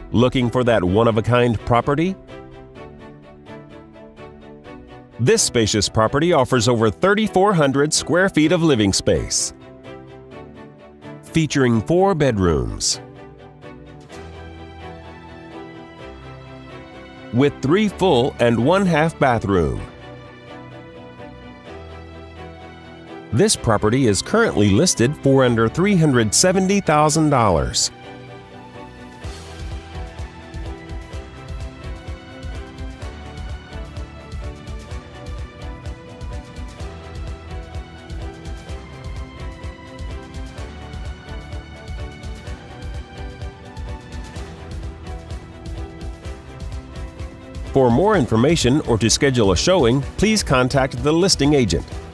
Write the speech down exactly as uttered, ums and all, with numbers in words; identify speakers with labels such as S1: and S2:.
S1: Looking for that one-of-a-kind property? This spacious property offers over thirty-four hundred square feet of living space, featuring four bedrooms with three full and one half bathroom. This property is currently listed for under three hundred seventy thousand dollars. For more information or to schedule a showing, please contact the listing agent.